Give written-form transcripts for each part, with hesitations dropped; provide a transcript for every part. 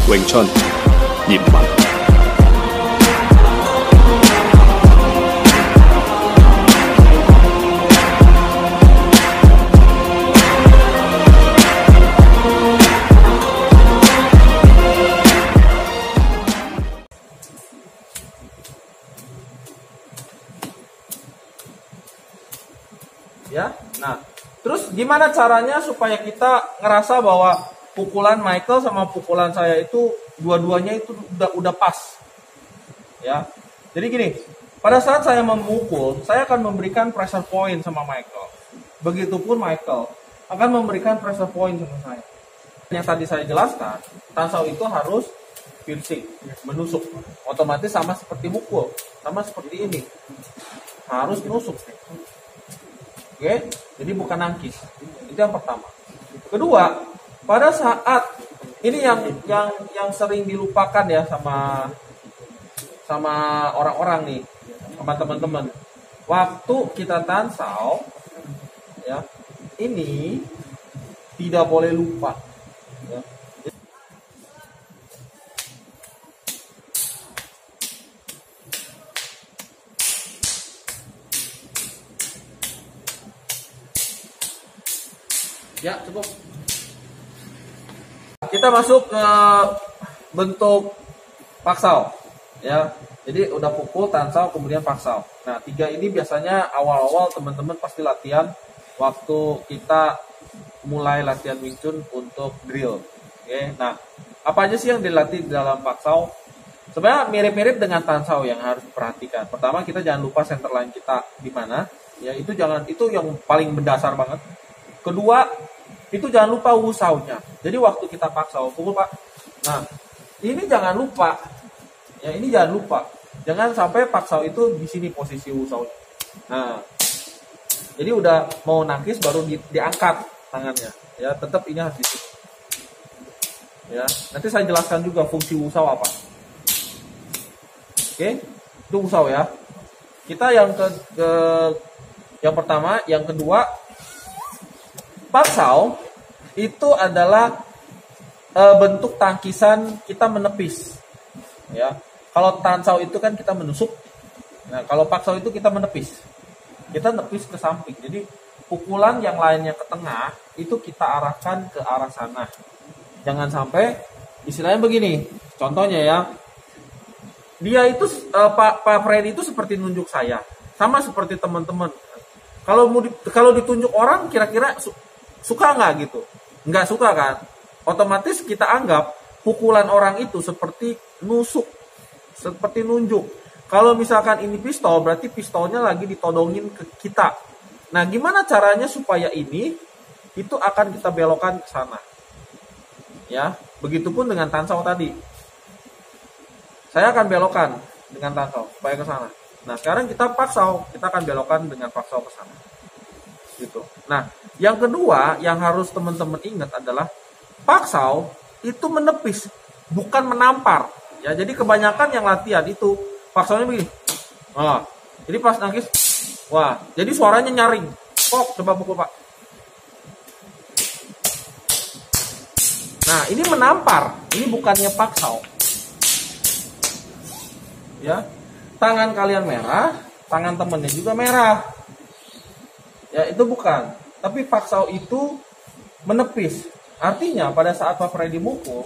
咏春葉問。 Ya, nah, terus gimana caranya supaya kita ngerasa bahwa pukulan Michael sama pukulan saya itu dua-duanya itu udah pas, ya. Jadi gini, pada saat saya memukul, saya akan memberikan pressure point sama Michael. Begitupun Michael akan memberikan pressure point sama saya. Yang tadi saya jelaskan, tansau itu harus piercing, menusuk. Otomatis sama seperti mukul, sama seperti ini, harus menusuk. Oke, jadi bukan nangkis. Itu yang pertama. Kedua, pada saat ini yang sering dilupakan ya sama orang-orang nih, sama teman-teman. Waktu kita tansau, ya, ini tidak boleh lupa. Ya. Ya, cukup. Kita masuk ke bentuk paksau, ya. Jadi udah pukul, tansau, kemudian paksau. Nah, 3 ini biasanya awal-awal teman-teman pasti latihan waktu kita mulai latihan Wing Chun untuk drill. Oke. Nah, apa aja sih yang dilatih di dalam paksau? Sebenarnya mirip-mirip dengan tansau yang harus diperhatikan. Pertama, kita jangan lupa center line kita di mana. Ya, itu yang paling mendasar banget. Kedua, itu jangan lupa wusaunya. Jadi waktu kita paksau, pukul Pak. Nah, ini jangan lupa. Ya, ini jangan lupa. Jangan sampai paksau itu di sini posisi wusaunya. Nah, jadi udah mau nangkis baru diangkat tangannya. Ya, tetap ini harus di sini. Ya, nanti saya jelaskan juga fungsi wusau apa. Oke, itu wusau ya. Kita yang yang pertama, yang kedua, paksau itu adalah bentuk tangkisan kita menepis, ya. Kalau tansau itu kan kita menusuk, nah kalau paksau itu kita menepis, kita nepis ke samping. Jadi pukulan yang lainnya ke tengah itu kita arahkan ke arah sana. Jangan sampai istilahnya begini, contohnya ya, dia itu Pak Freddy itu seperti nunjuk saya, sama seperti teman-teman. Kalau ditunjuk orang kira-kira suka nggak gitu? Nggak suka kan? Otomatis kita anggap pukulan orang itu seperti nusuk, seperti nunjuk. Kalau misalkan ini pistol, berarti pistolnya lagi ditodongin ke kita. Nah, gimana caranya supaya ini itu akan kita belokkan ke sana? Ya, begitupun dengan tansau tadi. Saya akan belokkan dengan tansau supaya ke sana. Nah, sekarang kita paksau, kita akan belokkan dengan paksau ke sana. Gitu. Nah, yang kedua yang harus teman-teman ingat adalah paksau itu menepis, bukan menampar. Ya, jadi kebanyakan yang latihan itu paksaunya begini. Wah, jadi pas nangkis, wah, jadi suaranya nyaring. Kok, coba pukul Pak. Nah, ini menampar, ini bukannya paksau. Ya, tangan kalian merah, tangan temennya juga merah. Ya, itu bukan. Tapi paksau itu menepis. Artinya pada saat Pak Freddy mukul,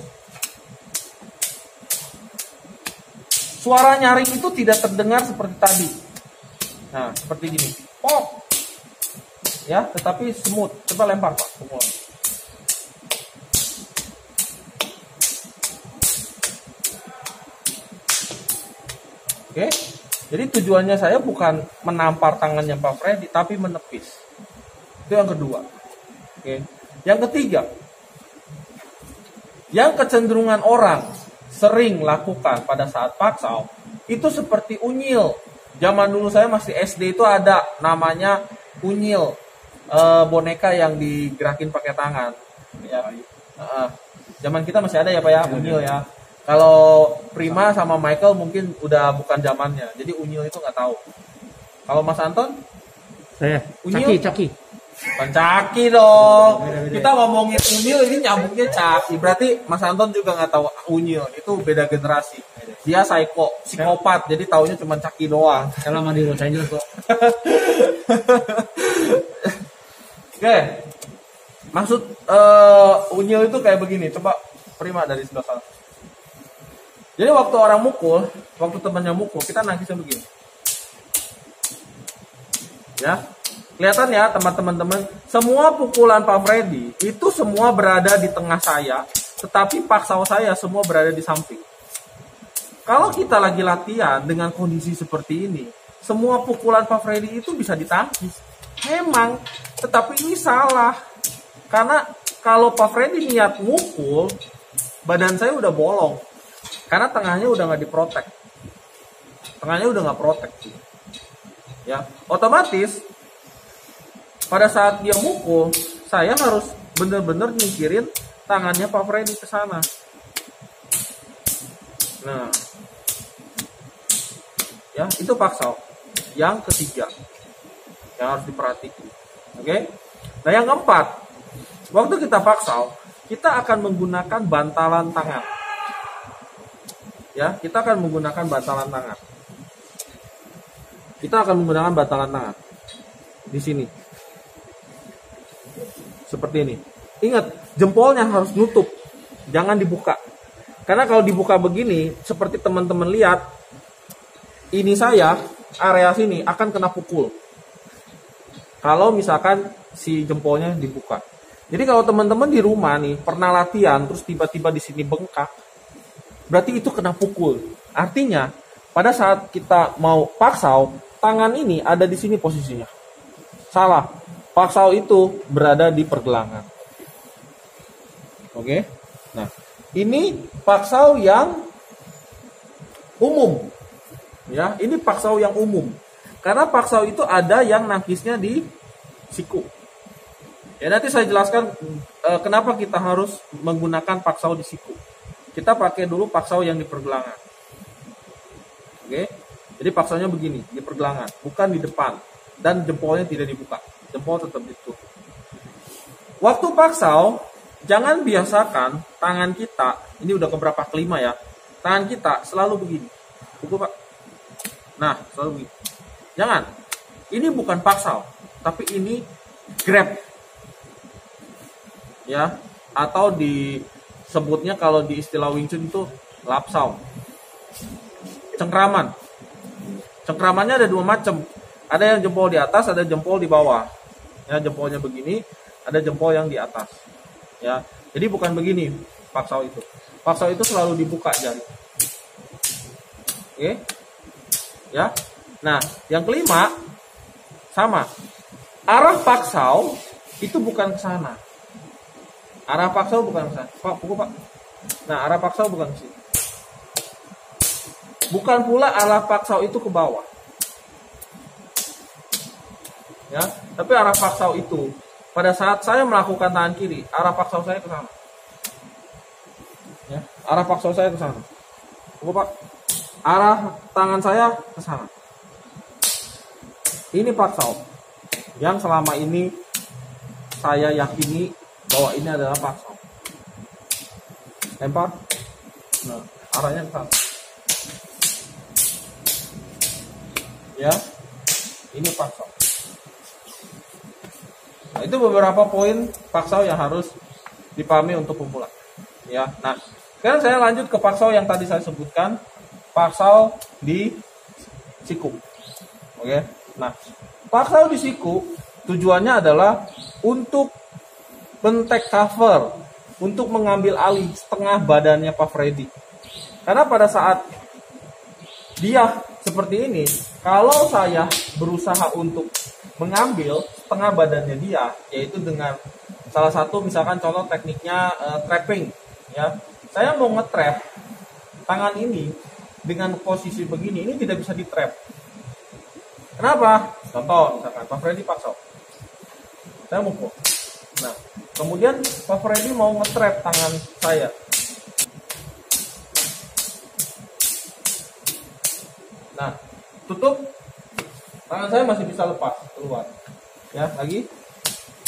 suara nyaring itu tidak terdengar seperti tadi. Nah, seperti gini. Pop. Ya, tetapi smooth. Coba lempar Pak. Semua. Oke. Jadi tujuannya saya bukan menampar tangannya Pak Freddy, tapi menepis. Itu yang kedua. Oke. Yang ketiga, yang kecenderungan orang sering lakukan pada saat paksau, itu seperti unyil. Zaman dulu saya masih SD itu ada namanya unyil, boneka yang digerakin pakai tangan. Ya. Zaman kita masih ada ya Pak ya, unyil ya. Kalau Prima sama Michael mungkin udah bukan zamannya. Jadi unyil itu nggak tahu. Kalau Mas Anton? Saya. Unyil? Caki. Bukan caki dong. Kita ngomongin unyil ini nyambungnya caki. Berarti Mas Anton juga nggak tahu unyil. Itu beda generasi. Dia psikopat. Jadi taunya cuma caki doang. Kalau mah di Los Angeles kok. Oke. Maksud unyil itu kayak begini. Coba Prima dari sebelah sana. Jadi waktu orang mukul, waktu temannya mukul, kita nangisnya begini. Ya. Kelihatan ya teman-teman, semua pukulan Pak Freddy itu semua berada di tengah saya, tetapi paksa saya semua berada di samping. Kalau kita lagi latihan dengan kondisi seperti ini, semua pukulan Pak Freddy itu bisa ditangkis. Memang, tetapi ini salah. Karena kalau Pak Freddy niat mukul, badan saya udah bolong. Karena tengahnya udah nggak diprotek. Tengahnya udah nggak protek. Ya, otomatis pada saat dia mukul, saya harus benar-benar nyingkirin tangannya Pak Freddy ke sana. Nah, ya itu paksa. Yang ketiga, yang harus diperhatikan. Oke? Nah yang keempat, waktu kita paksa, kita akan menggunakan bantalan tangan. Ya, kita akan menggunakan bantalan tangan. Kita akan menggunakan bantalan tangan di sini. Seperti ini. Ingat, jempolnya harus nutup. Jangan dibuka. Karena kalau dibuka begini, seperti teman-teman lihat, ini saya, area sini akan kena pukul. Kalau misalkan si jempolnya dibuka. Jadi kalau teman-teman di rumah nih, pernah latihan, terus tiba-tiba di sini bengkak, berarti itu kena pukul. Artinya, pada saat kita mau paksau, tangan ini ada di sini posisinya. Salah. Paksau itu berada di pergelangan. Oke. Nah, ini paksau yang umum. Ya, ini paksau yang umum. Karena paksau itu ada yang nangkisnya di siku. Ya, nanti saya jelaskan kenapa kita harus menggunakan paksau di siku. Kita pakai dulu paksau yang di pergelangan. Oke. Jadi paksaunya begini, di pergelangan, bukan di depan. Dan jempolnya tidak dibuka. Jempol tetap ditutup. Waktu paksau, jangan biasakan tangan kita, ini udah keberapa kelima ya, tangan kita selalu begini. Pukul Pak. Nah, selalu begini. Jangan. Ini bukan paksau, tapi ini grab. Ya, atau disebutnya kalau di istilah Wing Chun itu lapsau. Cengkraman. Cengkramannya ada dua macam. Ada yang jempol di atas, ada jempol di bawah. Ya, jempolnya begini, ada jempol yang di atas. Ya, jadi bukan begini paksau itu. Paksau itu selalu dibuka jari. Oke? Ya. Nah, yang kelima sama. Arah paksau itu bukan ke sana. Arah paksau bukan ke sana. Pak, pukul Pak. Nah, arah paksau bukan ke sini. Bukan pula arah paksau itu ke bawah. Ya, tapi arah paksau itu pada saat saya melakukan tangan kiri, arah paksau saya ke sana. Ya, arah paksau saya ke sana. Pukul Pak. Arah tangan saya ke sana. Ini paksau yang selama ini saya yakini bahwa ini adalah paksau. Lempar. Nah, arahnya ke sana. Ya, ini paksau. Nah, itu beberapa poin paksau yang harus dipahami untuk pemula. Ya, nah, sekarang saya lanjut ke paksau yang tadi saya sebutkan, paksau di siku. Oke, nah, paksau di siku tujuannya adalah untuk men-take cover, untuk mengambil alih setengah badannya Pak Freddy. Karena pada saat dia seperti ini, kalau saya berusaha untuk mengambil setengah badannya dia, yaitu dengan salah satu misalkan contoh tekniknya trapping, ya. Saya mau nge-trap tangan ini dengan posisi begini, ini tidak bisa di-trap. Kenapa? Contoh misalkan Pak Freddy paksau. Saya mukul. Nah, kemudian Pak Freddy mau nge-trap tangan saya. Nah, tutup. Tangan saya masih bisa lepas keluar. Ya, lagi.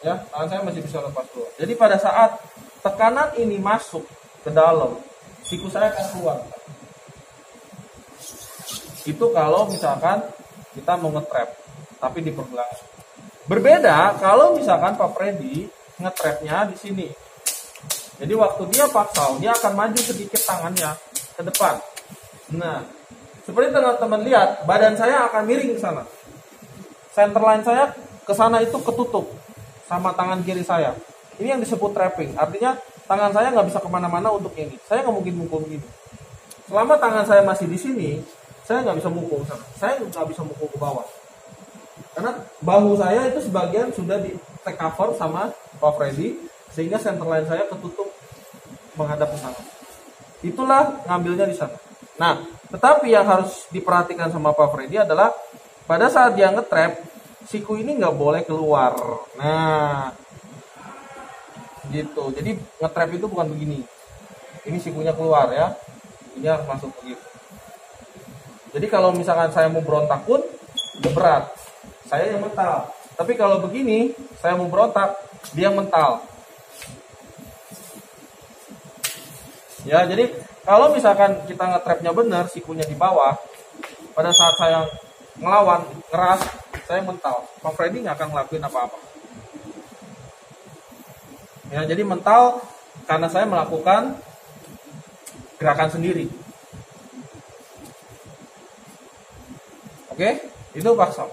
Ya, tangan saya masih bisa lepas keluar. Jadi pada saat tekanan ini masuk ke dalam, siku saya akan keluar. Itu kalau misalkan kita mau nge-trap, tapi di pergelangan. Berbeda kalau misalkan Pak Freddy nge-trapnya di sini. Jadi waktu dia paksa, dia akan maju sedikit tangannya ke depan. Nah, seperti teman-teman lihat, badan saya akan miring ke sana. Centerline saya ke sana itu ketutup sama tangan kiri saya. Ini yang disebut trapping. Artinya tangan saya nggak bisa kemana-mana untuk ini. Saya nggak mungkin mukul begini. Selama tangan saya masih di sini, saya nggak bisa mukul ke sana. Saya nggak bisa mukul ke bawah. Karena bahu saya itu sebagian sudah di take cover sama Pak Freddy, sehingga centerline saya ketutup menghadap ke sana. Itulah ngambilnya di sana. Nah, tetapi yang harus diperhatikan sama Pak Freddy adalah pada saat dia nge-trap, siku ini nggak boleh keluar. Nah, gitu. Jadi nge-trap itu bukan begini. Ini sikunya keluar ya. Ini harus masuk begitu. Jadi kalau misalkan saya mau berontak pun udah berat. Saya yang mental. Tapi kalau begini, saya mau berontak, dia yang mental. Ya, jadi kalau misalkan kita nge-trapnya benar, sikunya di bawah, pada saat saya ngelawan, ngeras, saya mental. Pak Freddy nggak akan ngelakuin apa-apa. Ya, jadi mental karena saya melakukan gerakan sendiri. Oke, itu paksau.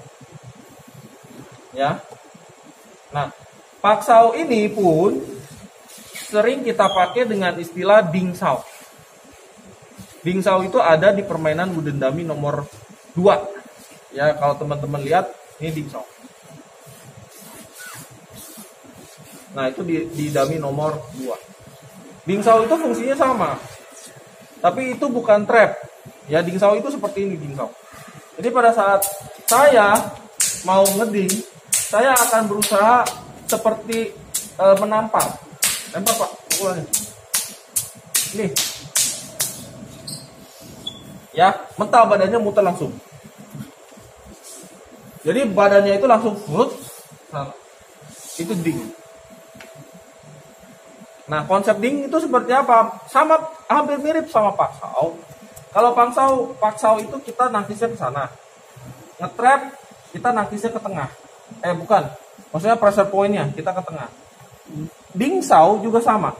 Ya. Nah, paksau ini pun sering kita pakai dengan istilah dingsau. Dingsau itu ada di permainan wooden dummy nomor 2. Ya, kalau teman-teman lihat, ini dingsau. Nah, itu di dummy nomor 2. Dingsau itu fungsinya sama. Tapi itu bukan trap. Ya, dingsau itu seperti ini dingsau. Jadi pada saat saya mau ngeding, saya akan berusaha seperti menampar. Lempar Pak, pukulannya. Nih. Ya, mental badannya muter langsung. Jadi badannya itu langsung sana. Itu ding. Nah, konsep ding itu seperti apa? Sama, hampir mirip sama paksau. Kalau paksau itu kita nangkisnya ke sana. Nge-trap kita nangkisnya ke tengah. Bukan. Maksudnya pressure point-nya kita ke tengah. Dingsau juga sama.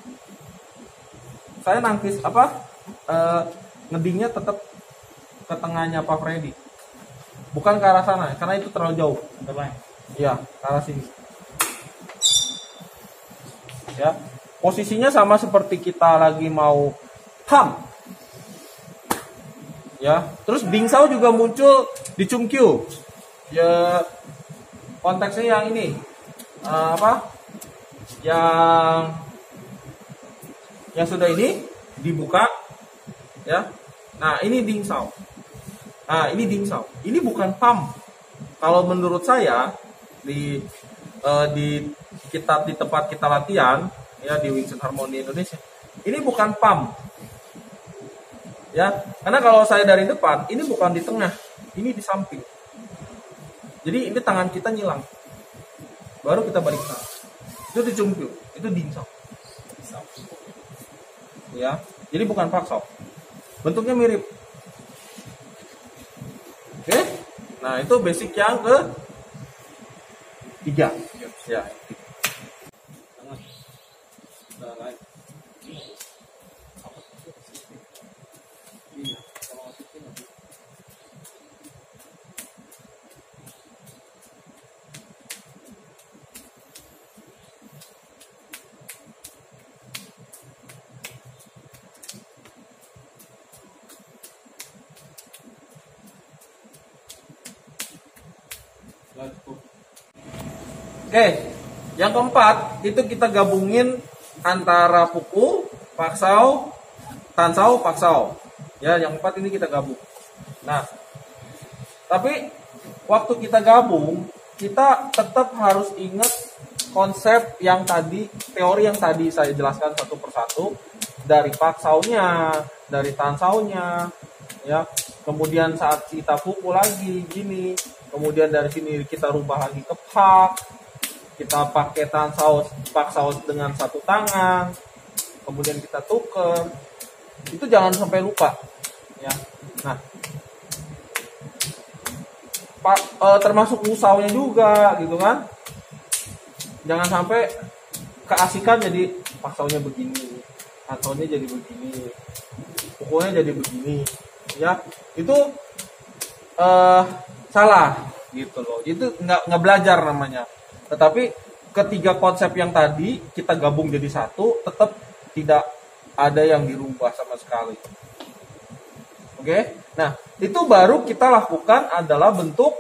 Saya nangkis ngedingnya tetap ke tengahnya Pak Freddy. Bukan ke arah sana, karena itu terlalu jauh. Iya, ke arah sini. Ya, posisinya sama seperti kita lagi mau ham. Ya, terus dingsau juga muncul di chungkyu. Ya, konteksnya yang ini. Yang sudah ini dibuka, ya. Nah, ini dingsau. Nah, ini dingsau. Ini bukan pam. Kalau menurut saya di tempat kita latihan, ya, di Wing Chun Harmony Indonesia, ini bukan pam. Ya, karena kalau saya dari depan, ini bukan di tengah, ini di samping. Jadi ini tangan kita nyilang. Baru kita balik ke sana. Itu dicungkil, itu dingsau. Ya, jadi bukan paksau. Bentuknya mirip. Oke? Nah, itu basic yang ke-3. Ya. Oke, yang keempat itu kita gabungin antara pukul, paksau, tansau, paksau. Ya, yang keempat ini kita gabung. Nah, tapi waktu kita gabung, kita tetap harus ingat konsep yang tadi, teori yang tadi saya jelaskan satu persatu, dari paksaunya, dari tansaunya, ya. Kemudian saat kita pukul lagi gini, kemudian dari sini kita rubah lagi ke pak. kita pakai tangan saus, pak saus dengan satu tangan, kemudian kita tuker, itu jangan sampai lupa, ya. Nah, termasuk musaunya juga, gitu kan? Jangan sampai keasikan jadi paksaunya begini, paksaunya jadi begini, pukulnya jadi begini, ya. Itu salah, gitu loh. Itu nggak belajar namanya. Tetapi ketiga konsep yang tadi kita gabung jadi satu, tetap tidak ada yang dirubah sama sekali. Oke, nah itu baru kita lakukan adalah bentuk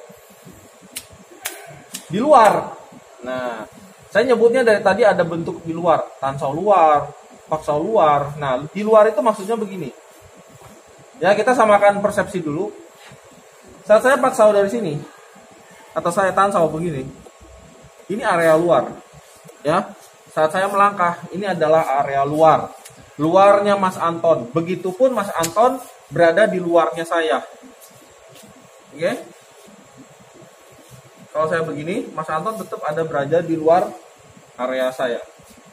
di luar. Nah, saya nyebutnya dari tadi ada bentuk di luar, tansau luar, paksau luar. Nah, di luar itu maksudnya begini. Ya, kita samakan persepsi dulu. Saat saya paksau dari sini, atau saya tansau begini, ini area luar. Ya, saat saya melangkah, ini adalah area luar. Luarnya Mas Anton. Begitupun Mas Anton berada di luarnya saya. Oke? Kalau saya begini, Mas Anton tetap ada berada di luar area saya.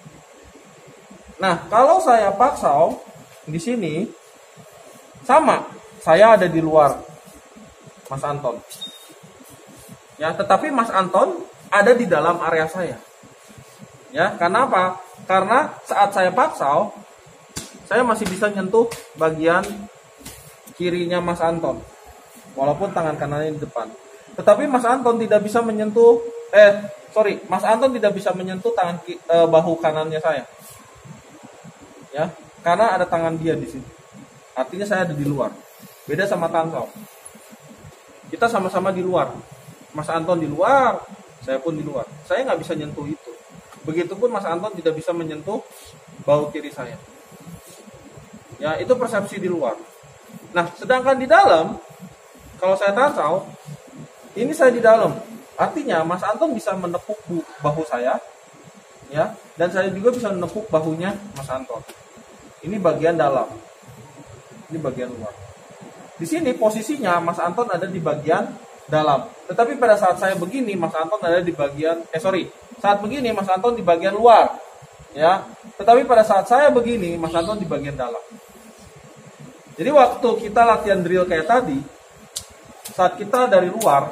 Nah, kalau saya paksau di sini, sama, saya ada di luar Mas Anton. Ya, tetapi Mas Anton ada di dalam area saya. Ya, karena apa? Karena saat saya paksau, saya masih bisa nyentuh bagian kirinya Mas Anton, walaupun tangan kanannya di depan. Tetapi Mas Anton tidak bisa menyentuh, Mas Anton tidak bisa menyentuh bahu kanannya saya. Ya, karena ada tangan dia di sini. Artinya saya ada di luar. Beda sama tansau. Kita sama-sama di luar. Mas Anton di luar, saya pun di luar. Saya nggak bisa nyentuh itu. Begitupun Mas Anton tidak bisa menyentuh bahu kiri saya. Ya, itu persepsi di luar. Nah, sedangkan di dalam, kalau saya tansau, ini saya di dalam. Artinya Mas Anton bisa menepuk bahu saya, ya, dan saya juga bisa menepuk bahunya Mas Anton. Ini bagian dalam. Ini bagian luar. Di sini posisinya Mas Anton ada di bagian dalam. Tetapi pada saat saya begini, Mas Anton ada di bagian saat begini Mas Anton di bagian luar. Ya. Tetapi pada saat saya begini, Mas Anton di bagian dalam. Jadi waktu kita latihan drill kayak tadi, saat kita dari luar,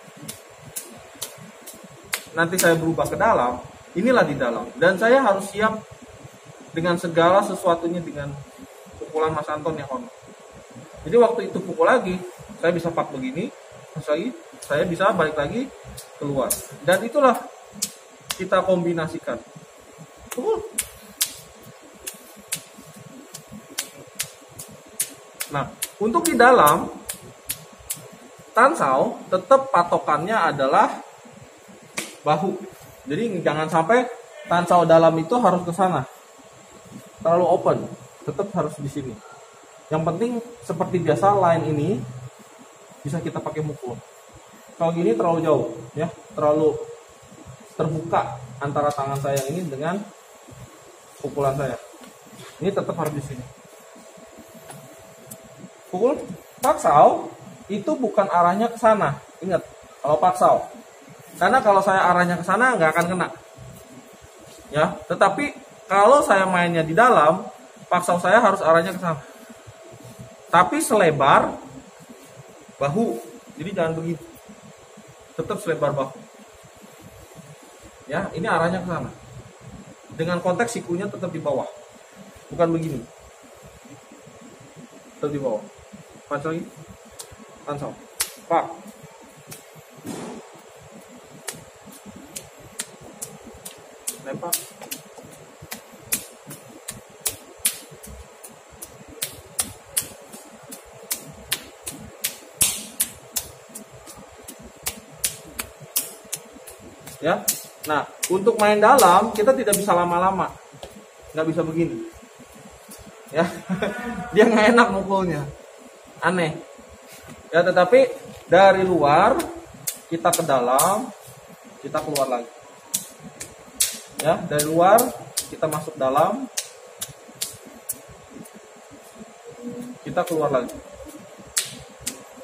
nanti saya berubah ke dalam, inilah di dalam. Dan saya harus siap dengan segala sesuatunya dengan pukulan Mas Anton yang honor. Jadi waktu itu pukul lagi, saya bisa pak begini, terus lagi saya bisa balik lagi keluar. Dan itulah kita kombinasikan. Nah, untuk di dalam tansau tetap patokannya adalah bahu. Jadi jangan sampai tansau dalam itu harus ke sana. Terlalu open, tetap harus di sini. Yang penting seperti biasa line ini bisa kita pakai mukul. Kalau gini terlalu jauh, ya, terlalu terbuka antara tangan saya ini dengan pukulan saya. Ini tetap harus di sini. Pukul paksau itu bukan arahnya ke sana. Ingat, kalau paksau. Karena kalau saya arahnya ke sana nggak akan kena. Ya, tetapi kalau saya mainnya di dalam, paksau saya harus arahnya ke sana. Tapi selebar bahu. Jadi jangan begitu. Tetap selebar bahu. Ya, ini arahnya ke sana. Dengan konteks sikunya tetap di bawah. Bukan begini. Tetap di bawah. Pansau lagi. Pansau. Pak. Lempar. Ya. Nah, untuk main dalam kita tidak bisa lama-lama. Nggak bisa begini. Ya. Dia nggak enak mukulnya. Aneh. Ya, tetapi dari luar kita ke dalam, kita keluar lagi. Ya, dari luar kita masuk dalam, kita keluar lagi.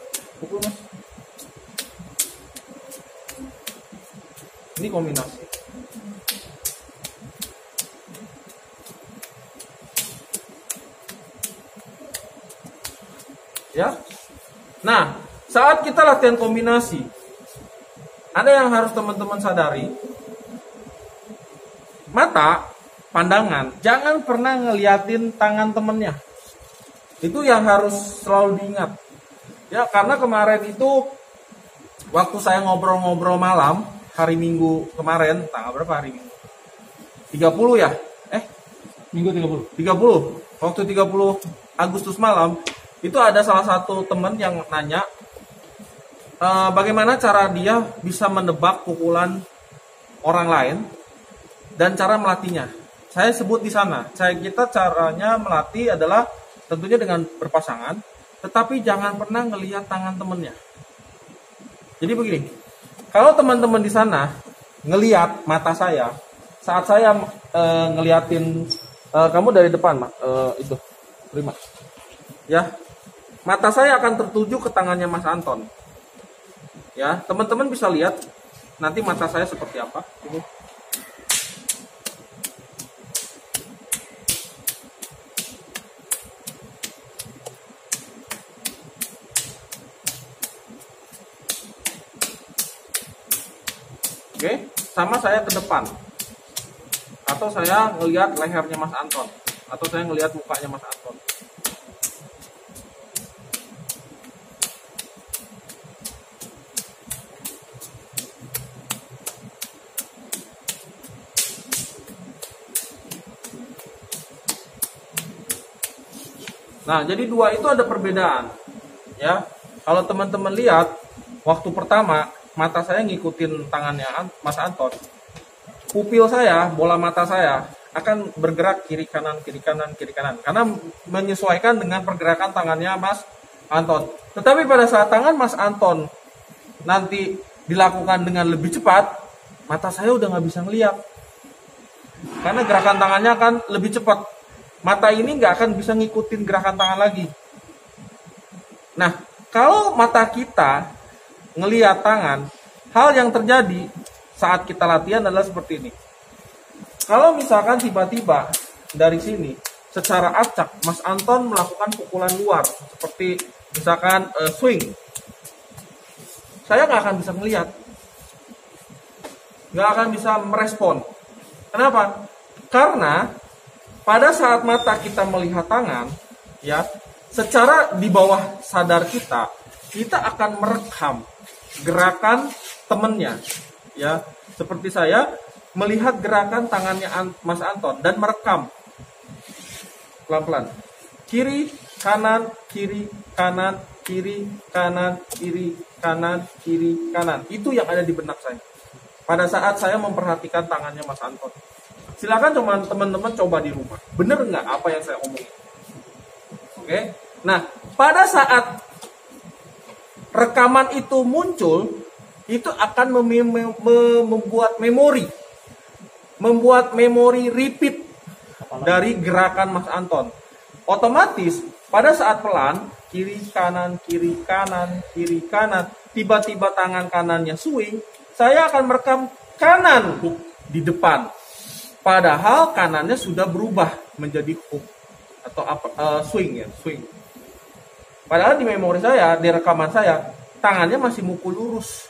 Pukul, Mas. Ini kombinasi. Ya. Nah, saat kita latihan kombinasi, ada yang harus teman-teman sadari. Mata, pandangan, jangan pernah ngeliatin tangan temennya. Itu yang harus selalu diingat. Ya, karena kemarin itu waktu saya ngobrol-ngobrol malam hari Minggu kemarin, tanggal berapa hari Minggu? 30 ya? Minggu 30. 30. Waktu 30 Agustus malam, itu ada salah satu teman yang nanya bagaimana cara dia bisa menebak pukulan orang lain dan cara melatihnya. Saya sebut di sana, kita caranya melatih adalah tentunya dengan berpasangan, tetapi jangan pernah ngelihat tangan temennya. Jadi begini, kalau teman-teman di sana ngelihat mata saya, saat saya ngeliatin kamu dari depan, itu terima, ya, mata saya akan tertuju ke tangannya Mas Anton. Ya, teman-teman bisa lihat nanti mata saya seperti apa. Ini. Oke, sama saya ke depan. Atau saya ngelihat lehernya Mas Anton, atau saya ngelihat mukanya Mas Anton. Nah, jadi dua itu ada perbedaan. Ya, kalau teman-teman lihat, waktu pertama mata saya ngikutin tangannya Mas Anton, pupil saya, bola mata saya akan bergerak kiri kanan, karena menyesuaikan dengan pergerakan tangannya Mas Anton. Tetapi pada saat tangan Mas Anton nanti dilakukan dengan lebih cepat, mata saya udah nggak bisa ngeliat, karena gerakan tangannya akan lebih cepat. Mata ini nggak akan bisa ngikutin gerakan tangan lagi. Nah, kalau mata kita ngelihat tangan, hal yang terjadi saat kita latihan adalah seperti ini. Kalau misalkan tiba-tiba dari sini secara acak Mas Anton melakukan pukulan luar seperti misalkan swing, saya nggak akan bisa melihat, nggak akan bisa merespon. Kenapa? Karena pada saat mata kita melihat tangan, ya, secara di bawah sadar kita akan merekam gerakan temennya, ya. Seperti saya melihat gerakan tangannya Mas Anton dan merekam pelan-pelan. Kiri, kanan, kiri, kanan, kiri, kanan, kiri, kanan, kiri, kanan. Itu yang ada di benak saya pada saat saya memperhatikan tangannya Mas Anton. Silakan teman-teman coba di rumah. Bener nggak apa yang saya omongin? Oke. Nah, pada saat rekaman itu muncul, itu akan membuat memori repeat dari gerakan Mas Anton. Otomatis pada saat pelan, kiri kanan, kiri kanan, kiri kanan, tiba-tiba tangan kanannya swing, saya akan merekam kanan hook di depan. Padahal kanannya sudah berubah menjadi hook atau swing, ya, swing. Padahal di memori saya, di rekaman saya, tangannya masih mukul lurus.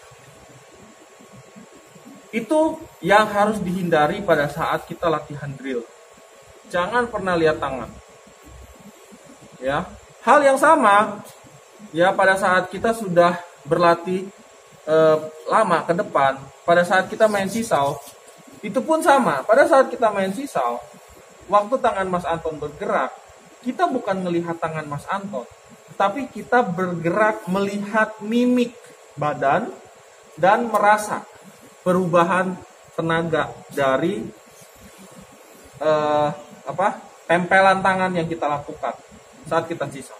Itu yang harus dihindari pada saat kita latihan drill. Jangan pernah lihat tangan. Ya, hal yang sama, ya, pada saat kita sudah berlatih lama ke depan, pada saat kita main sisau, itu pun sama. Pada saat kita main sisau, waktu tangan Mas Anton bergerak, kita bukan melihat tangan Mas Anton, tapi kita bergerak melihat mimik badan dan merasa perubahan tenaga dari tempelan tangan yang kita lakukan saat kita sisau.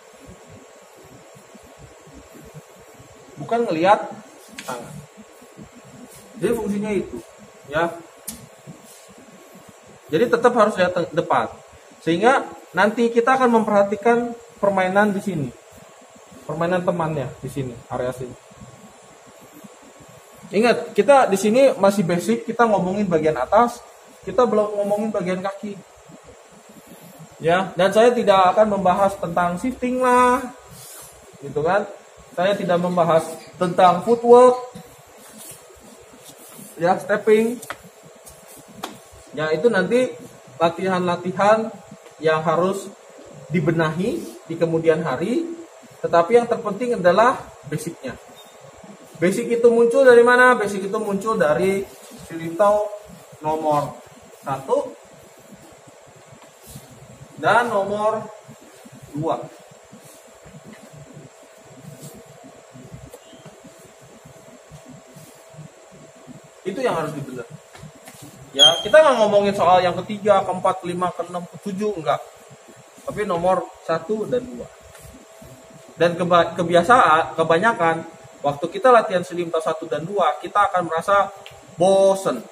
Bukan ngelihat tangan. Jadi fungsinya itu, ya. Jadi tetap harus lihat depan. Sehingga nanti kita akan memperhatikan permainan di sini. Permainan temannya di sini, area sini. Ingat, kita di sini masih basic, kita ngomongin bagian atas, kita belum ngomongin bagian kaki. Ya, dan saya tidak akan membahas tentang shifting lah, gitu kan? Saya tidak membahas tentang footwork, ya, stepping. Ya, itu nanti latihan-latihan yang harus dibenahi di kemudian hari. Tetapi yang terpenting adalah basicnya. Basic itu muncul dari mana? Basic itu muncul dari Silintau nomor 1 dan nomor 2. Itu yang harus dibenar. Ya, kita nggak ngomongin soal yang ketiga, keempat, kelima, keenam, ketujuh, enggak. Tapi nomor 1 dan 2. Dan kebanyakan waktu kita latihan Silintau 1 dan 2, kita akan merasa bosen.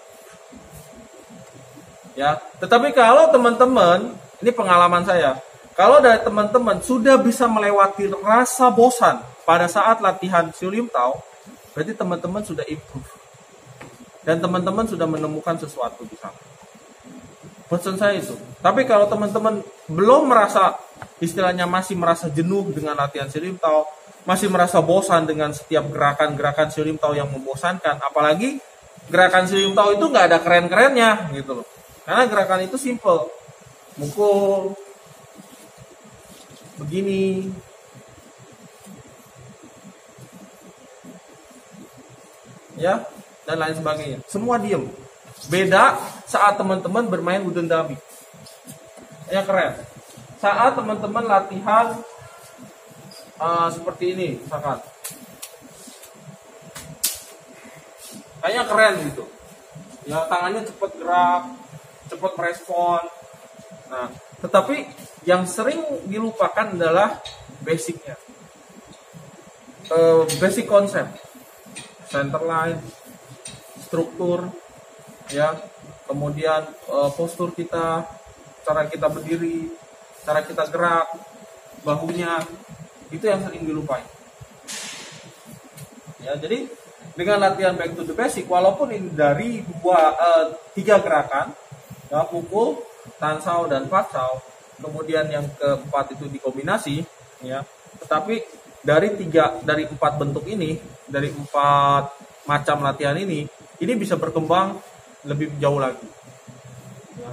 Ya, tetapi kalau teman-teman, ini pengalaman saya, kalau dari teman-teman sudah bisa melewati rasa bosan pada saat latihan Silintau, berarti teman-teman sudah improve. Dan teman-teman sudah menemukan sesuatu di sana. Pesan saya itu. Tapi kalau teman-teman belum merasa, istilahnya masih merasa jenuh dengan latihan Silintau, masih merasa bosan dengan setiap gerakan-gerakan Silintau yang membosankan, apalagi gerakan Silintau itu nggak ada keren-kerennya gitu loh. Karena gerakan itu simple, mukul, begini, ya, dan lain sebagainya. Semua diem. Beda saat teman-teman bermain wooden dummy. Ya keren. Saat teman-teman latihan seperti ini, misalkan. Kayaknya keren gitu. Ya, tangannya cepat gerak, cepat merespon. Nah, tetapi yang sering dilupakan adalah basicnya. Basic konsep. Center line, struktur, ya, kemudian postur kita, cara kita berdiri, cara kita gerak, bahunya, itu yang sering dilupain. Ya, jadi dengan latihan back to the basic, walaupun ini dari 3 gerakan, ya, pukul, tansau, dan patsau, kemudian yang keempat itu dikombinasi, ya, tetapi dari 4 bentuk ini, dari 4 macam latihan ini bisa berkembang lebih jauh lagi. Ya.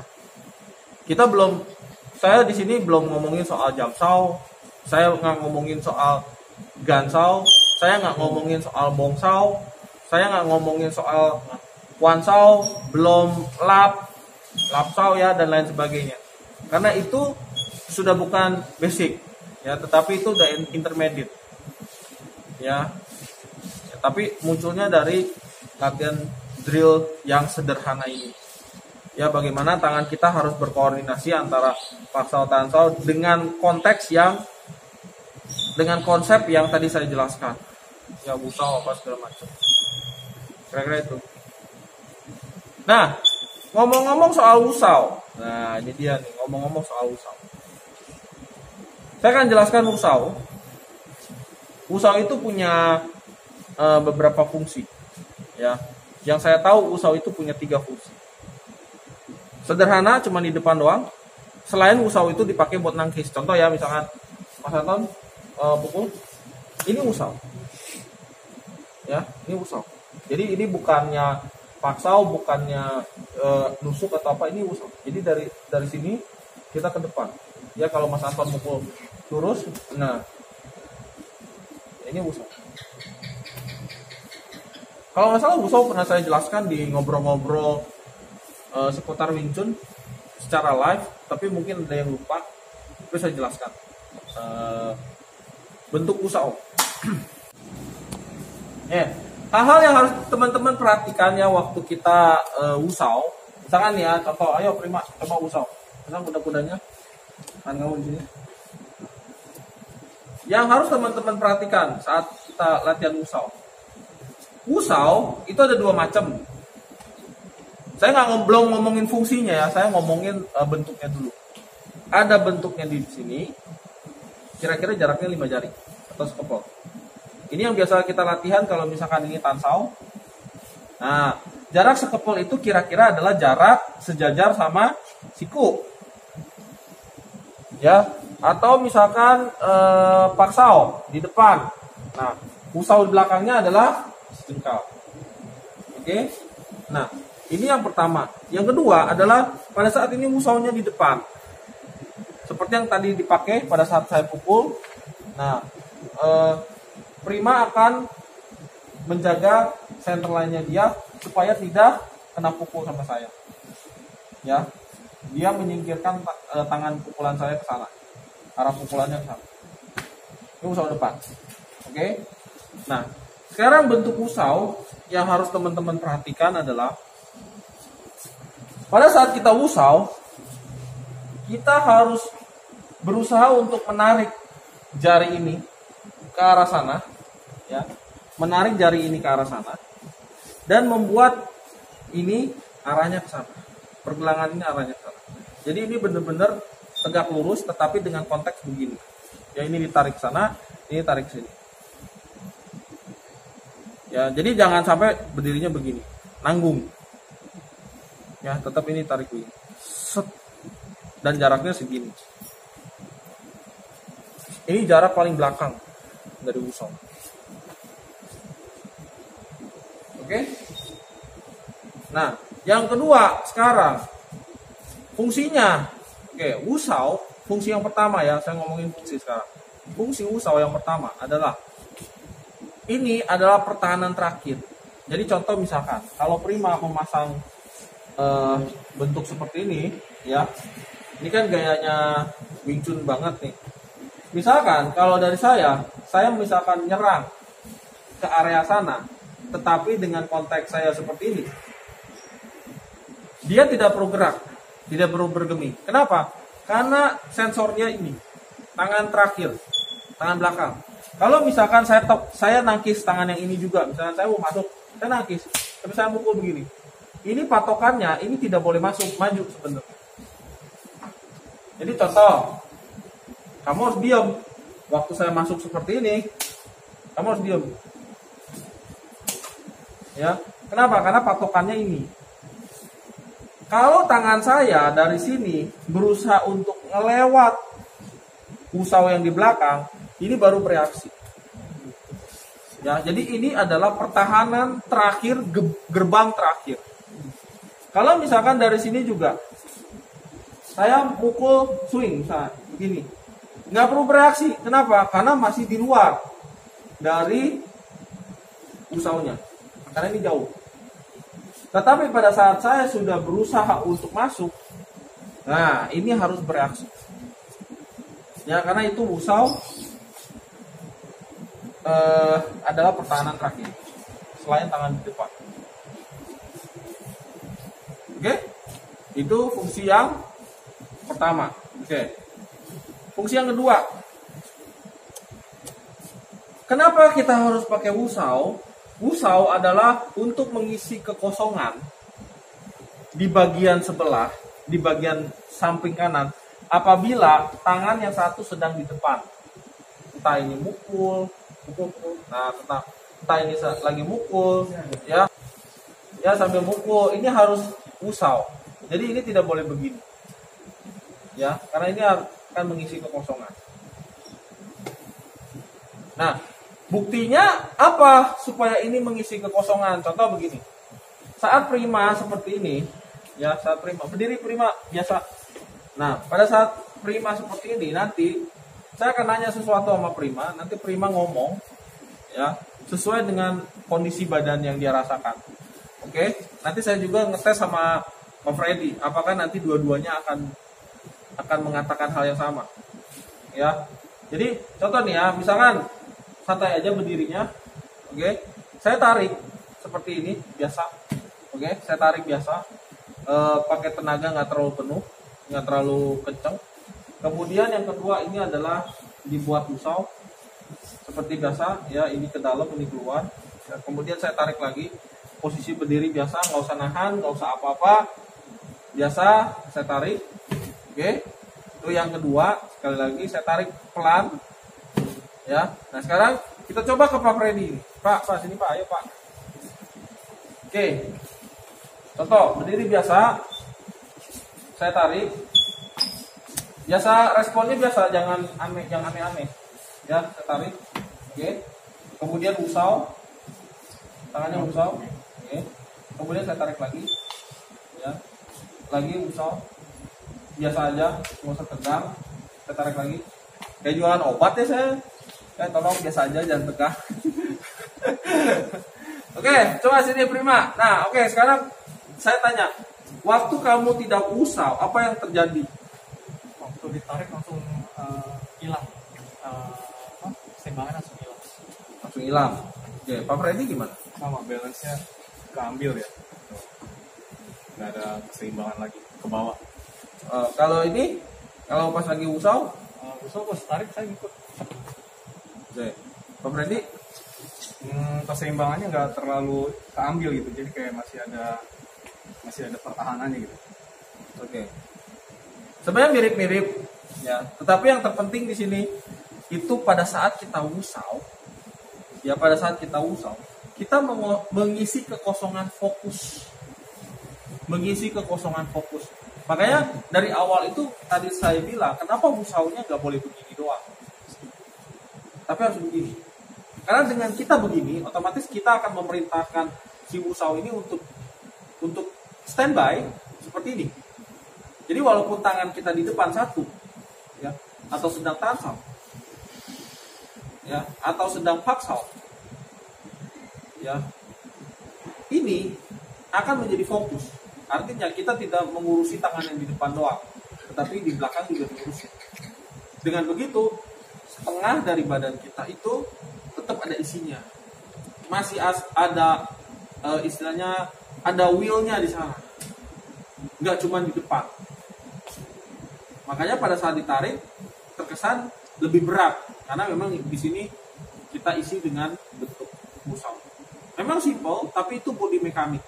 Saya di sini belum ngomongin soal jamsau, saya nggak ngomongin soal gansau, saya nggak ngomongin soal bongsau, saya nggak ngomongin soal wansau, belum lapsau, ya, dan lain sebagainya. Karena itu sudah bukan basic, ya, tetapi itu udah intermediate, ya. Tapi munculnya dari latihan drill yang sederhana ini. Ya, bagaimana tangan kita harus berkoordinasi antara paksau tansau dengan konsep yang tadi saya jelaskan. Ya, busau apa segala macam. Kira-kira itu. Nah, ngomong-ngomong soal usau. Nah, ini dia nih, ngomong-ngomong soal usau. Saya akan jelaskan usau. Usau itu punya beberapa fungsi, ya. Yang saya tahu usau itu punya 3 fungsi. Sederhana, cuma di depan doang. Selain usau itu dipakai buat nangkis. Contoh ya, misalkan Mas Anton pukul, ini usau, ya, ini usau. Jadi ini bukannya paksau, bukannya nusuk atau apa, ini usau. Jadi dari sini kita ke depan. Ya, kalau Mas Anton pukul lurus, nah ini usau. Kalau nggak salah usau pernah saya jelaskan di ngobrol-ngobrol seputar Wing Chun secara live, tapi mungkin ada yang lupa, tapi saya jelaskan bentuk usau. Hal-hal yang harus teman-teman perhatikan ya waktu kita usau. Misalkan ya, contoh, ayo Prima coba usau. Misalkan kuda-kudanya, kan kamu di sini. Yang harus teman-teman perhatikan saat kita latihan usau. Usau itu ada 2 macam. Saya belum ngomongin fungsinya ya, saya ngomongin bentuknya dulu. Ada bentuknya di sini, kira-kira jaraknya 5 jari atau sekepol. Ini yang biasa kita latihan kalau misalkan ini tansau. Nah, jarak sekepel itu kira-kira adalah jarak sejajar sama siku. Ya, atau misalkan paksau di depan. Nah, usau di belakangnya adalah sejengkal. Oke. Nah, ini yang pertama. Yang kedua adalah pada saat ini usaunya di depan. Seperti yang tadi dipakai pada saat saya pukul. Nah, prima akan menjaga center line-nya dia supaya tidak kena pukul sama saya. Ya, dia menyingkirkan tangan pukulan saya ke sana, arah pukulannya ke sana. Ini usau depan. Oke. Nah, sekarang bentuk usau yang harus teman-teman perhatikan adalah pada saat kita usau, kita harus berusaha untuk menarik jari ini ke arah sana, ya, menarik jari ini ke arah sana, dan membuat ini arahnya ke sana, pergelangan ini arahnya ke sana. Jadi ini benar-benar tegak lurus, tetapi dengan konteks begini. Ya, ini ditarik ke sana, ini tarik ke sini. Ya, jadi jangan sampai berdirinya begini, nanggung. Ya, tetap ini tarik begini. Set. Dan jaraknya segini. Ini jarak paling belakang dari usau. Oke? Nah, yang kedua sekarang fungsinya. Oke, usau, fungsi yang pertama ya, saya ngomongin fungsi sekarang. Fungsi usau yang pertama adalah ini adalah pertahanan terakhir. Jadi contoh misalkan, kalau prima memasang bentuk seperti ini, ya, ini kan gayanya Wing Chun banget nih. Misalkan kalau dari saya misalkan nyerang ke area sana, tetapi dengan konteks saya seperti ini, dia tidak perlu gerak, tidak perlu bergeming. Kenapa? Karena sensornya ini, tangan terakhir, tangan belakang. Kalau misalkan saya nangkis tangan yang ini juga, misalkan saya mau masuk, saya nangkis, tapi saya mukul begini. Ini patokannya, ini tidak boleh masuk, maju sebenarnya. Jadi contoh, kamu harus diam. Waktu saya masuk seperti ini, kamu harus diam. Ya, kenapa? Karena patokannya ini. Kalau tangan saya dari sini berusaha untuk ngelewat usau yang di belakang, ini baru bereaksi. Ya, jadi ini adalah pertahanan terakhir, gerbang terakhir. Kalau misalkan dari sini juga, saya mukul swing, misalnya begini, nggak perlu bereaksi. Kenapa? Karena masih di luar dari usaunya, karena ini jauh. Tetapi pada saat saya sudah berusaha untuk masuk, nah ini harus bereaksi. Ya, karena itu usau adalah pertahanan terakhir selain tangan di depan. Oke, itu fungsi yang pertama. Oke, fungsi yang kedua. Kenapa kita harus pakai usau? Usau adalah untuk mengisi kekosongan di bagian sebelah, di bagian samping kanan, apabila tangan yang satu sedang di depan. Entah ini mukul. Nah, entah ini lagi mukul, ya sambil mukul, ini harus usau. Jadi ini tidak boleh begini, ya, karena ini akan mengisi kekosongan. Nah, buktinya apa supaya ini mengisi kekosongan? Contoh begini, saat prima seperti ini, ya, saat prima berdiri prima biasa. Nah, pada saat prima seperti ini nanti saya akan nanya sesuatu sama prima, nanti prima ngomong, ya, sesuai dengan kondisi badan yang dia rasakan. Oke, nanti saya juga ngetes sama Pak Freddy, apakah nanti dua-duanya akan mengatakan hal yang sama, ya. Jadi contoh nih ya, misalkan santai aja berdirinya, oke, saya tarik seperti ini biasa, oke, saya tarik biasa, pakai tenaga nggak terlalu penuh, nggak terlalu kenceng. Kemudian yang kedua ini adalah dibuat usau seperti biasa, ya, ini ke dalam, ini keluar. Ya, kemudian saya tarik lagi, posisi berdiri biasa, nggak usah nahan, nggak usah apa-apa, biasa saya tarik. Oke, itu yang kedua. Sekali lagi saya tarik pelan, ya. Nah sekarang kita coba ke Pak Freddy. Pak, sini Pak, ayo Pak. Oke. Oke. Contoh, berdiri biasa. Saya tarik. Biasa responnya biasa, jangan aneh-aneh. Ya, saya tarik. Oke. Kemudian usau. Tangannya usau. Oke. Kemudian saya tarik lagi. Ya. Lagi usau. Biasa aja, nggak usah tegang. Saya tarik lagi. Kayak jualan obat ya saya. Tolong biasa aja, jangan tegang. Oke, coba sini Prima. Nah, oke, sekarang saya tanya. Waktu kamu tidak usau, apa yang terjadi? Waktu ditarik langsung hilang. Keseimbangan langsung hilang. Langsung hilang. Oke, Pak Freddy gimana? Sama, balance-nya keambil ya. Nggak ada keseimbangan lagi ke bawah. Kalau pas lagi usau, Usul pas tarik saya ikut. oke. Pak Freddy, Keseimbangannya nggak terlalu keambil gitu, jadi kayak masih ada pertahanannya gitu. oke. Sebenarnya mirip-mirip, ya. Tetapi yang terpenting di sini itu pada saat kita usau, kita mengisi kekosongan fokus. Makanya dari awal itu tadi saya bilang, kenapa usaunya nggak boleh begini doang, tapi harus begini. Karena dengan kita begini, otomatis kita akan memerintahkan si usau ini untuk standby seperti ini. Jadi walaupun tangan kita di depan satu, ya, atau sedang tansau, ya, atau sedang paksau, ya, ini akan menjadi fokus. Artinya kita tidak mengurusi tangan yang di depan doang, tetapi di belakang juga diurusi. Dengan begitu, setengah dari badan kita itu tetap ada isinya, masih ada istilahnya ada will-nya di sana, nggak cuma di depan. Makanya pada saat ditarik terkesan lebih berat, karena memang di sini kita isi dengan bentuk musau. Memang simple, tapi itu body mekanik.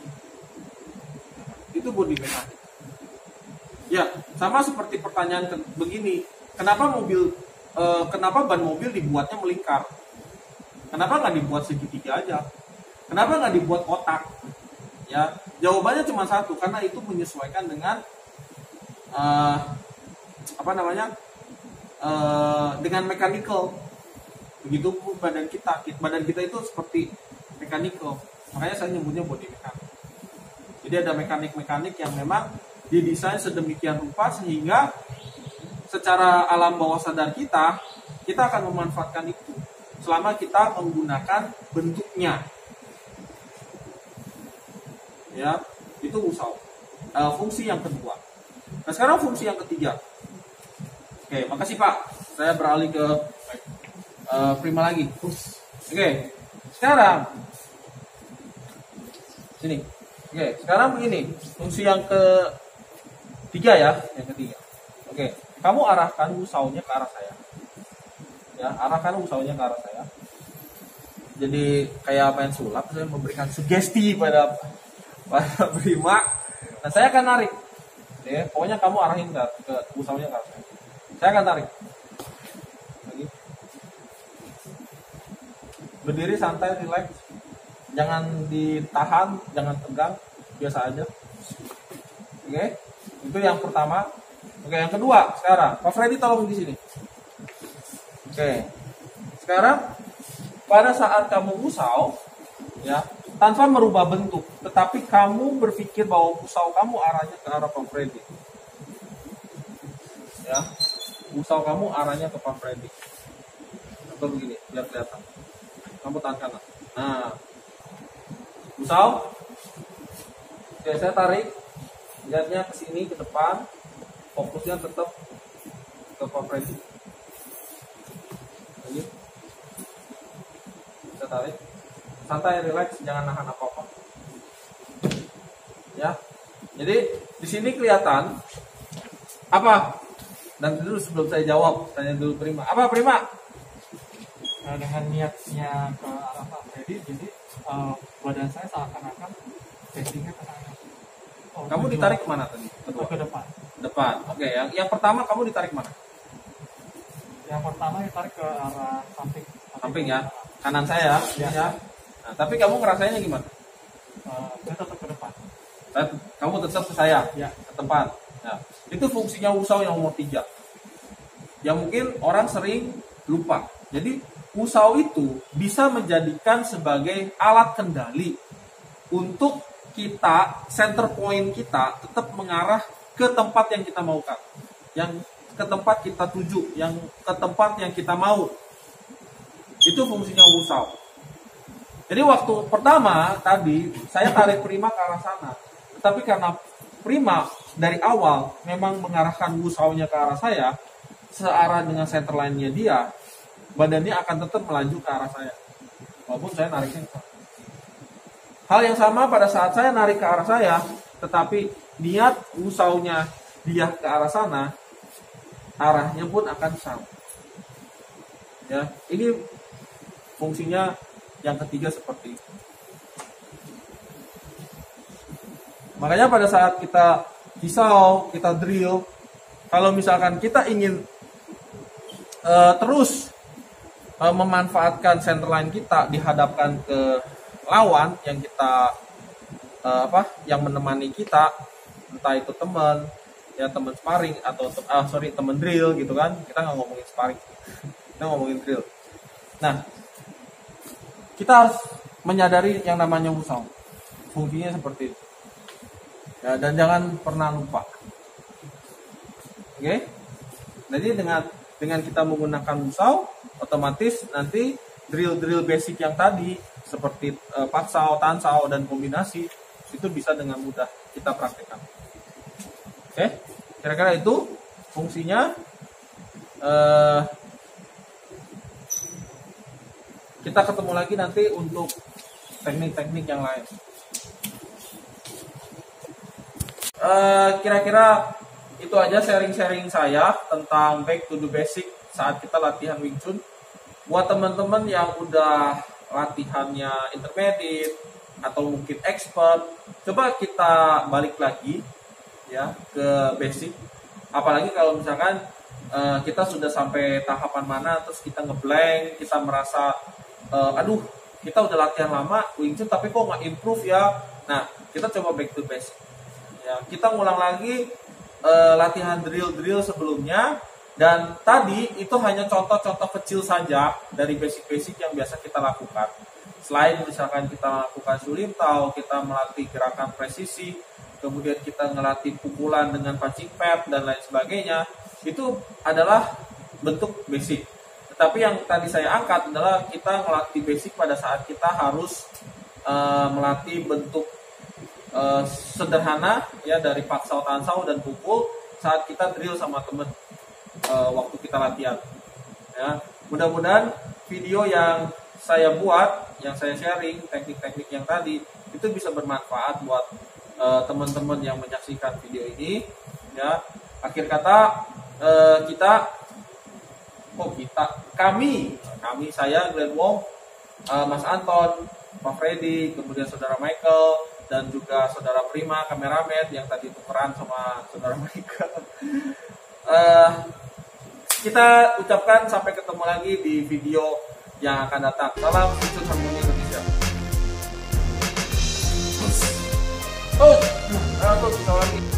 Ya, sama seperti pertanyaan begini, kenapa ban mobil dibuatnya melingkar? Kenapa nggak dibuat segitiga aja? Kenapa nggak dibuat kotak? Ya, jawabannya cuma satu, karena itu menyesuaikan dengan dengan mechanical. Begitu pun badan kita itu seperti mechanical. Makanya saya nyebutnya body mekanik. Jadi ada mekanik yang memang didesain sedemikian rupa sehingga secara alam bawah sadar kita akan memanfaatkan itu selama kita menggunakan bentuknya. Ya, itu usau. Fungsi yang kedua. Nah, sekarang fungsi yang ketiga. Oke, makasih Pak. Saya beralih ke Prima lagi. Oke, sekarang sini. Oke, sekarang begini, fungsi yang ketiga ya, Oke, kamu arahkan usaunya ke arah saya. Ya, arahkan usaunya ke arah saya. Jadi kayak main sulap, saya memberikan sugesti pada Prima. Nah, saya akan narik. Ya, pokoknya kamu arahin ke usaunya ke arah saya. Saya akan tarik. Lagi. Berdiri santai, relax. Jangan ditahan, jangan tegang, biasa aja. Oke, itu yang pertama. Oke, yang kedua sekarang, Pak Freddy tolong di sini. Oke, sekarang pada saat kamu usau, ya, tanpa merubah bentuk, tetapi kamu berpikir bahwa usau kamu arahnya ke arah Pak Freddy. Ya, usau kamu arahnya ke Pak Freddy. Atau begini, biar kelihatan. Kamu tahan kanan. Nah, usau. Oke, saya tarik. Lihatnya ke sini, ke depan. Fokusnya tetap ke Pak Freddy. Lagi. Saya tarik. Santai, relax, jangan nahan apa-apa. Ya. Jadi di sini kelihatan apa? Dan dulu sebelum saya jawab, tanya dulu Prima. Apa Prima? Dengan niatnya ke arah Pak Freddy, jadi badan saya seakan-akan facingnya ke sana. Kamu ditarik kemana tadi? Ke depan. Depan. Oke, yang pertama kamu ditarik mana? Yang pertama ditarik ke arah samping. Samping ya, kanan saya ya. Nah, tapi kamu ngerasainnya gimana? Saya tetap ke depan. Kamu tetap ke saya, Ya. ke tempat. Nah, itu fungsinya wusau yang nomor 3. Yang mungkin orang sering lupa. Jadi wusau itu bisa menjadikan sebagai alat kendali untuk kita, center point kita tetap mengarah ke tempat yang kita maukan, yang ke tempat kita tuju, yang ke tempat yang kita mau. Itu fungsinya wusau. Jadi waktu pertama tadi saya tarik Prima ke arah sana, tetapi karena Prima dari awal memang mengarahkan wusaunya ke arah saya, searah dengan center line-nya dia, badannya akan tetap melaju ke arah saya, walaupun saya nariknya ke sana. Hal yang sama pada saat saya narik ke arah saya, tetapi niat wusaunya dia ke arah sana, arahnya pun akan sama. Ya, ini fungsinya yang ketiga seperti itu. Makanya pada saat kita kisau, kita drill, kalau misalkan kita ingin terus memanfaatkan center line kita dihadapkan ke lawan yang kita yang menemani kita, entah itu teman, ya teman sparring atau teman drill gitu kan. Kita nggak ngomongin sparring, kita ngomongin drill. Nah, kita harus menyadari yang namanya wusau. Fungsinya seperti itu. Ya, dan jangan pernah lupa. Oke? Jadi dengan kita menggunakan wusau, otomatis nanti drill-drill basic yang tadi seperti paksau, tansau, dan kombinasi itu bisa dengan mudah kita praktekkan. Oke? Kira-kira itu fungsinya. Kita ketemu lagi nanti untuk teknik-teknik yang lain. Kira-kira itu aja sharing-sharing saya tentang back to the basic saat kita latihan Wing Chun. Buat teman-teman yang udah latihannya intermediate atau mungkin expert, coba kita balik lagi ya ke basic. Apalagi kalau misalkan kita sudah sampai tahapan mana, terus kita ngeblank, kita merasa aduh, kita udah latihan lama Wing Chun tapi kok nggak improve ya. Nah, kita coba back to basic. Ya, kita ngulang lagi latihan drill-drill sebelumnya, dan tadi itu hanya contoh-contoh kecil saja dari basic-basic yang biasa kita lakukan. Selain misalkan kita lakukan Sulintao, kita melatih gerakan presisi, kemudian kita ngelatih pukulan dengan punching pad dan lain sebagainya, itu adalah bentuk basic. Tetapi yang tadi saya angkat adalah kita melatih basic pada saat kita harus melatih bentuk sederhana ya, dari paksau, tansau, dan pukul saat kita drill sama temen waktu kita latihan. Ya, mudah-mudahan video yang saya buat, yang saya sharing, teknik-teknik yang tadi itu bisa bermanfaat buat teman-teman yang menyaksikan video ini. Ya, akhir kata kami saya Glenn Wong, Mas Anton, Pak Freddy, kemudian saudara Michael, dan juga saudara Prima kameramen yang tadi tukeran sama saudara Michael. Kita ucapkan sampai ketemu lagi di video yang akan datang. Salam Wing Chun Harmoni Indonesia. Terus, bisa lagi.